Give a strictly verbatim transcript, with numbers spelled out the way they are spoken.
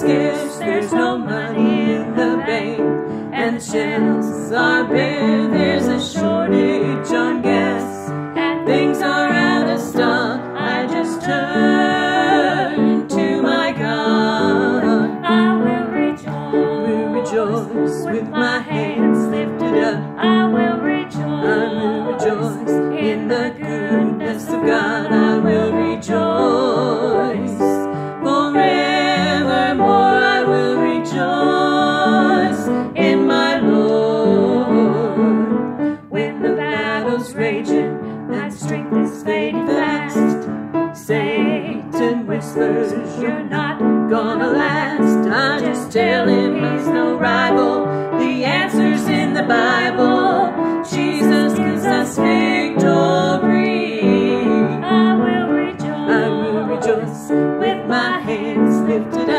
scarce, there's no money in the bank, and the shelves are bare. There's a shortage on gas, and things are out of stock. I just turn to my God. I will rejoice, will rejoice with my hands lifted up. I will rejoice, I will rejoice in the goodness of God. I will rejoice forevermore. I will rejoice in my Lord. When the battle's raging, that strength is fading fast, Satan whispers, you're not gonna last. I just tell him he's no rival. The answer's in the Bible. Jesus gives us victory. I will rejoice, I will rejoice with my hands lifted up.